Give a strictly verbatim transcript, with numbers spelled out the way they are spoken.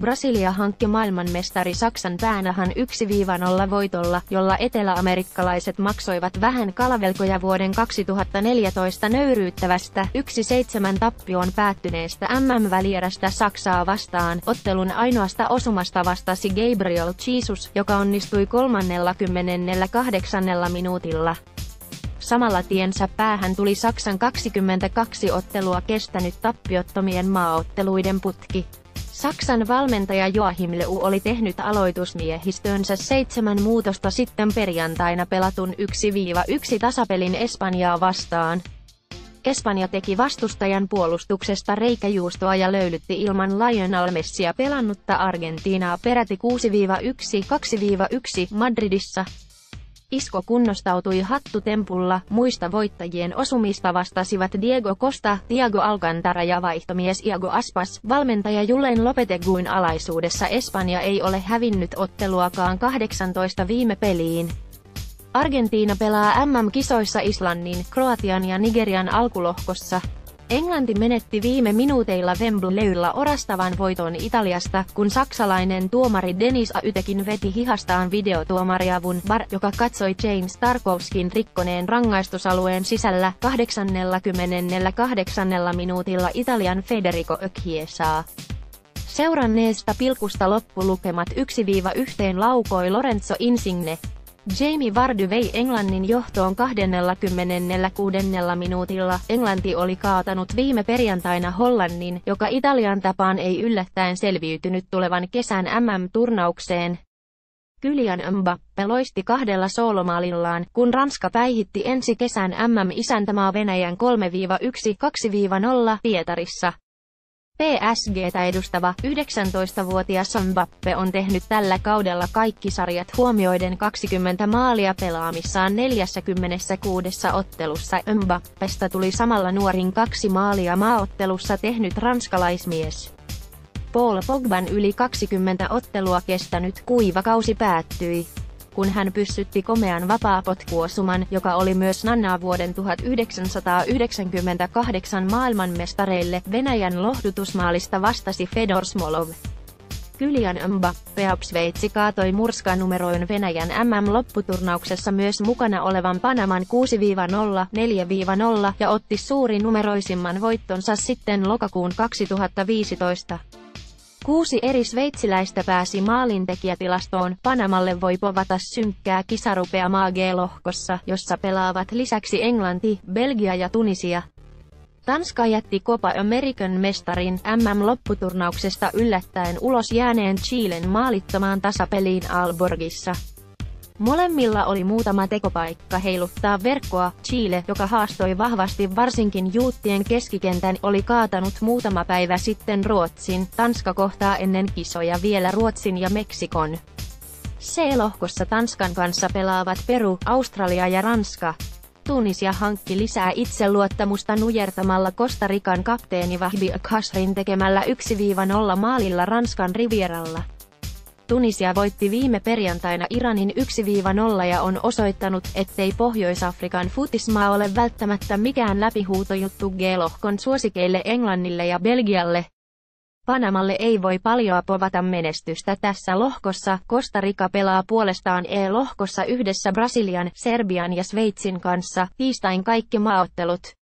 Brasilia hankki maailmanmestari Saksan päänahan yksi nolla voitolla, jolla eteläamerikkalaiset maksoivat vähän kalavelkoja vuoden kaksituhattaneljätoista nöyryyttävästä yksi seitsemän tappioon päättyneestä M M-välierästä Saksaa vastaan. Ottelun ainoasta osumasta vastasi Gabriel Jesus, joka onnistui kolmannellakymmenennelläkahdeksannella minuutilla. Samalla tiensä päähän tuli Saksan kaksikymmentäkaksi ottelua kestänyt tappiottomien maaotteluiden putki. Saksan valmentaja Joachim Löw oli tehnyt aloitusmiehistöönsä seitsemän muutosta sitten perjantaina pelatun yksi yksi tasapelin Espanjaa vastaan. Espanja teki vastustajan puolustuksesta reikäjuustoa ja löylytti ilman Lionel Messia pelannutta Argentiinaa peräti kuusi yksi kaksi yksi Madridissa. Isco kunnostautui hattutempulla, muista voittajien osumista vastasivat Diego Costa, Thiago Alcantara ja vaihtomies Iago Aspas. Valmentaja Julen Lopeteguin alaisuudessa Espanja ei ole hävinnyt otteluakaan kahdeksantoista viime peliin. Argentiina pelaa M M-kisoissa Islannin, Kroatian ja Nigerian alkulohkossa. Englanti menetti viime minuuteilla Wembleyllä orastavan voiton Italiasta, kun saksalainen tuomari Denis Aytekin veti hihastaan videotuomariavun V A R, joka katsoi James Tarkowskin rikkoneen rangaistusalueen sisällä kahdeksankymmentäkahdeksan minuutilla Italian Federico Chiesaa. Seuranneesta pilkusta loppulukemat yksi yhteen laukoi Lorenzo Insigne. Jamie Vardy vei Englannin johtoon kaksikymmentäkuudennella minuutilla. Englanti oli kaatanut viime perjantaina Hollannin, joka Italian tapaan ei yllättäen selviytynyt tulevan kesän M M-turnaukseen. Kylian Mbappé loisti kahdella soolomaalillaan, kun Ranska päihitti ensi kesän M M-isäntämaa Venäjän kolme yksi kaksi nolla Pietarissa. P S G:tä edustava yhdeksäntoistavuotias Mbappé on tehnyt tällä kaudella kaikki sarjat huomioiden kaksikymmentä maalia pelaamissaan neljässäkymmenessäkuudessa ottelussa. Mbappésta tuli samalla nuorin kaksi maalia maaottelussa tehnyt ranskalaismies. Paul Pogban yli kaksikymmentä ottelua kestänyt kuiva kausi päättyi, kun hän pyssytti komean vapaapotkuosuman, joka oli myös Nannaa vuoden tuhatyhdeksänsataayhdeksänkymmentäkahdeksan maailmanmestareille. Venäjän lohdutusmaalista vastasi Fedor Smolov. Kylian Mbappé Sveitsi kaatoi murskanumeroin Venäjän M M-lopputurnauksessa myös mukana olevan Panaman kuusi nolla, neljä nolla ja otti suurinumeroisimman voittonsa sitten lokakuun kaksituhattaviisitoista. Kuusi eri sveitsiläistä pääsi maalintekijätilastoon. Panamalle voi povata synkkää kisarupeamaa G-lohkossa, jossa pelaavat lisäksi Englanti, Belgia ja Tunisia. Tanska jätti Copa American mestarin M M-lopputurnauksesta yllättäen ulos jääneen Chilen maalittomaan tasapeliin Aalborgissa. Molemmilla oli muutama tekopaikka heiluttaa verkkoa. Chile, joka haastoi vahvasti varsinkin juuttien keskikentän, oli kaatanut muutama päivä sitten Ruotsin. Tanska kohtaa ennen kisoja vielä Ruotsin ja Meksikon. C-lohkossa Tanskan kanssa pelaavat Peru, Australia ja Ranska. Tunisia hankki lisää itseluottamusta nujertamalla Costa Rican kapteeni Wahbi Khashrin tekemällä yksi nolla maalilla Ranskan Rivieralla. Tunisia voitti viime perjantaina Iranin yksi nolla ja on osoittanut, ettei Pohjois-Afrikan futismaa ole välttämättä mikään läpihuutojuttu G-lohkon suosikeille Englannille ja Belgialle. Panamalle ei voi paljoa povata menestystä tässä lohkossa. Costa Rica pelaa puolestaan E-lohkossa yhdessä Brasilian, Serbian ja Sveitsin kanssa. Tiistain kaikki maaottelut.